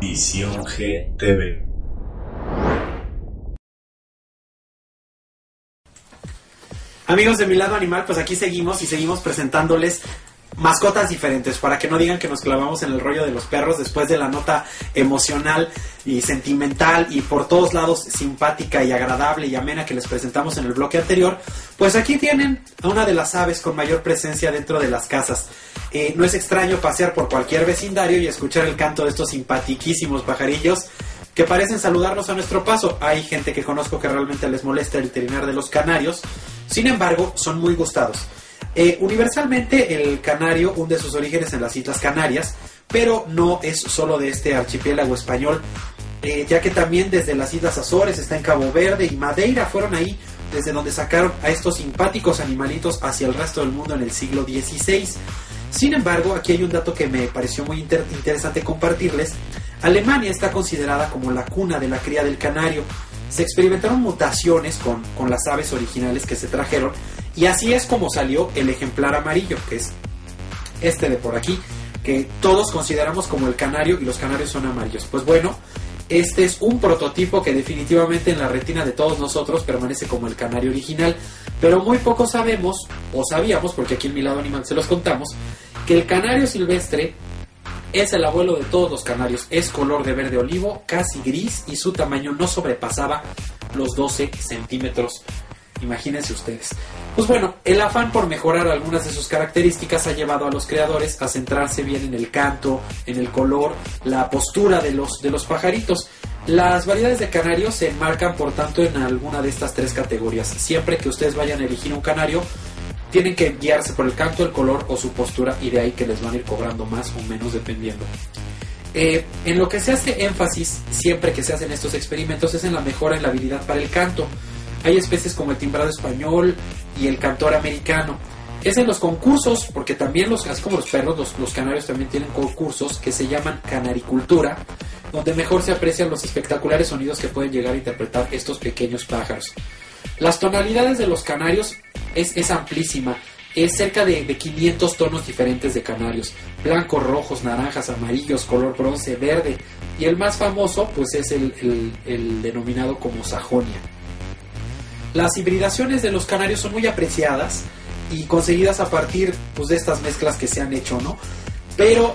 Misión GTV. Amigos de Mi Lado Animal, pues aquí seguimos y seguimos presentándoles mascotas diferentes para que no digan que nos clavamos en el rollo de los perros después de la nota emocional y sentimental y por todos lados simpática y agradable y amena que les presentamos en el bloque anterior. Pues aquí tienen a una de las aves con mayor presencia dentro de las casas. No es extraño pasear por cualquier vecindario y escuchar el canto de estos simpatiquísimos pajarillos que parecen saludarnos a nuestro paso. Hay gente que conozco que realmente les molesta el trinar de los canarios, sin embargo son muy gustados. Universalmente el canario hunde sus orígenes en las Islas Canarias, pero no es solo de este archipiélago español, ya que también desde las Islas Azores, está en Cabo Verde y Madeira, fueron ahí desde donde sacaron a estos simpáticos animalitos hacia el resto del mundo en el siglo XVI. Sin embargo, aquí hay un dato que me pareció muy interesante compartirles. Alemania está considerada como la cuna de la cría del canario. Se experimentaron mutaciones con las aves originales que se trajeron, y así es como salió el ejemplar amarillo, que es este de por aquí, que todos consideramos como el canario, y los canarios son amarillos. Pues bueno, este es un prototipo que definitivamente en la retina de todos nosotros permanece como el canario original, pero muy poco sabemos, o sabíamos, porque aquí en Mi Lado Animal se los contamos, que el canario silvestre es el abuelo de todos los canarios. Es color de verde olivo, casi gris, y su tamaño no sobrepasaba los 12 centímetros. Imagínense ustedes. Pues bueno, el afán por mejorar algunas de sus características ha llevado a los creadores a centrarse bien en el canto, en el color, la postura de los pajaritos. Las variedades de canarios se enmarcan, por tanto, en alguna de estas tres categorías. Siempre que ustedes vayan a elegir un canario, tienen que guiarse por el canto, el color o su postura, y de ahí que les van a ir cobrando más o menos dependiendo. En lo que se hace énfasis siempre que se hacen estos experimentos es en la mejora en la habilidad para el canto. Hay especies como el timbrado español y el cantor americano. Es en los concursos, porque también así como los perros, los canarios también tienen concursos que se llaman canaricultura, donde mejor se aprecian los espectaculares sonidos que pueden llegar a interpretar estos pequeños pájaros. Las tonalidades de los canarios es amplísima. Es cerca de 500 tonos diferentes de canarios: blancos, rojos, naranjas, amarillos, color bronce, verde, y el más famoso pues es el denominado como Sajonia. Las hibridaciones de los canarios son muy apreciadas y conseguidas a partir pues de estas mezclas que se han hecho, ¿no? Pero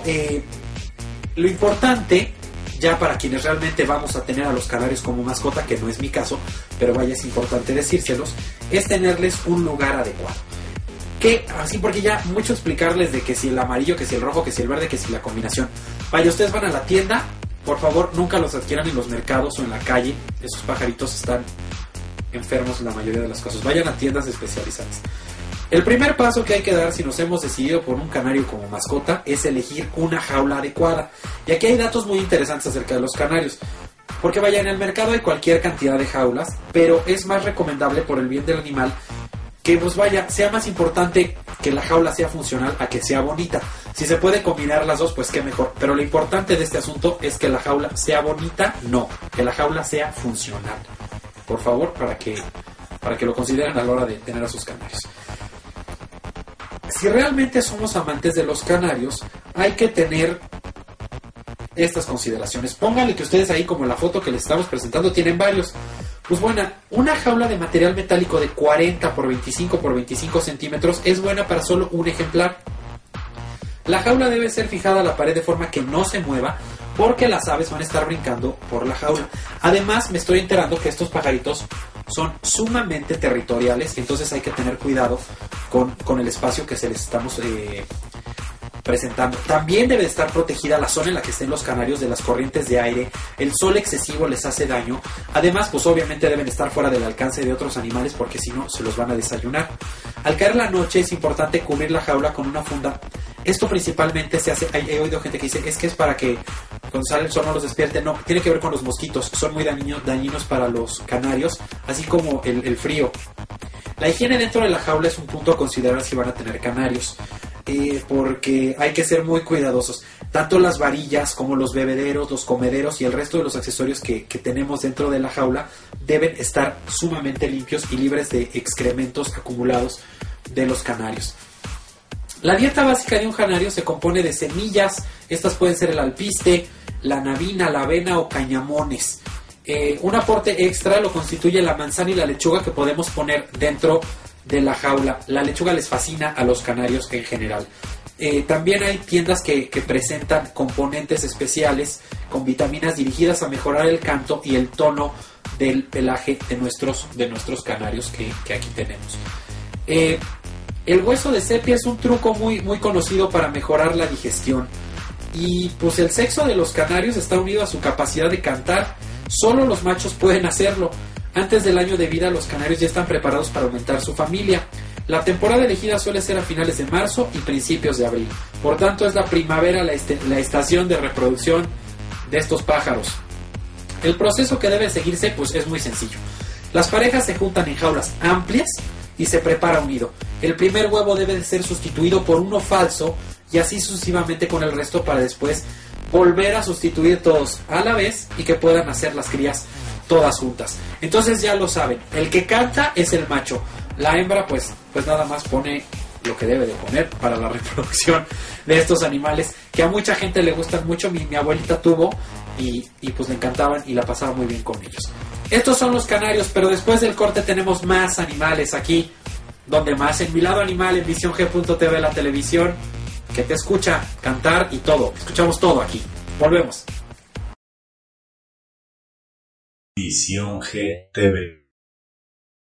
lo importante, ya para quienes realmente vamos a tener a los canarios como mascota, que no es mi caso, pero vaya, es importante decírselos, es tenerles un lugar adecuado. Que así, porque ya mucho explicarles de que si el amarillo, que si el rojo, que si el verde, que si la combinación. Vaya, ustedes van a la tienda, por favor nunca los adquieran en los mercados o en la calle. Esos pajaritos están enfermos en la mayoría de las cosas. Vayan a tiendas especializadas. El primer paso que hay que dar si nos hemos decidido por un canario como mascota es elegir una jaula adecuada. Y aquí hay datos muy interesantes acerca de los canarios, porque vaya, en el mercado hay cualquier cantidad de jaulas, pero es más recomendable, por el bien del animal, que pues vaya, sea más importante que la jaula sea funcional a que sea bonita. Si se puede combinar las dos, pues qué mejor, pero lo importante de este asunto es que la jaula sea bonita, no, que la jaula sea funcional, por favor, para que lo consideren a la hora de tener a sus canarios. Si realmente somos amantes de los canarios, hay que tener estas consideraciones. Pónganle que ustedes ahí, como en la foto que les estamos presentando, tienen varios. Pues bueno, una jaula de material metálico de 40 por 25 por 25 centímetros es buena para solo un ejemplar. La jaula debe ser fijada a la pared de forma que no se mueva, porque las aves van a estar brincando por la jaula. Además, me estoy enterando que estos pajaritos son sumamente territoriales, y entonces hay que tener cuidado con el espacio que se les estamos presentando. También debe estar protegida la zona en la que estén los canarios de las corrientes de aire. El sol excesivo les hace daño. Además, pues obviamente deben estar fuera del alcance de otros animales, porque si no se los van a desayunar. Al caer la noche es importante cubrir la jaula con una funda. Esto principalmente se hace, he oído gente que dice, es que es para que cuando sale el sol no los despierte. No, tiene que ver con los mosquitos. Son muy dañinos para los canarios, así como el frío. La higiene dentro de la jaula es un punto a considerar si van a tener canarios, porque hay que ser muy cuidadosos. Tanto las varillas como los bebederos, los comederos y el resto de los accesorios que tenemos dentro de la jaula deben estar sumamente limpios y libres de excrementos acumulados de los canarios. La dieta básica de un canario se compone de semillas. Estas pueden ser el alpiste, la nabina, la avena o cañamones. Un aporte extra lo constituye la manzana y la lechuga que podemos poner dentro de la jaula. La lechuga les fascina a los canarios en general. También hay tiendas que presentan componentes especiales con vitaminas dirigidas a mejorar el canto y el tono del pelaje de nuestros canarios que aquí tenemos. El hueso de sepia es un truco muy conocido para mejorar la digestión. Y pues el sexo de los canarios está unido a su capacidad de cantar. Solo los machos pueden hacerlo. Antes del año de vida, los canarios ya están preparados para aumentar su familia. La temporada elegida suele ser a finales de marzo y principios de abril. Por tanto, es la primavera la estación de reproducción de estos pájaros. El proceso que debe seguirse pues es muy sencillo. Las parejas se juntan en jaulas amplias y se prepara un nido. El primer huevo debe de ser sustituido por uno falso y así sucesivamente con el resto para después volver a sustituir todos a la vez y que puedan hacer las crías todas juntas. Entonces ya lo saben, el que canta es el macho. La hembra pues nada más pone lo que debe de poner para la reproducción de estos animales que a mucha gente le gustan mucho. Mi abuelita tuvo y pues le encantaban y la pasaba muy bien con ellos. Estos son los canarios, pero después del corte tenemos más animales aquí, donde más en Mi Lado Animal, en visiong.tv, la televisión que te escucha cantar y todo. Escuchamos todo aquí. Volvemos. Visión GTV.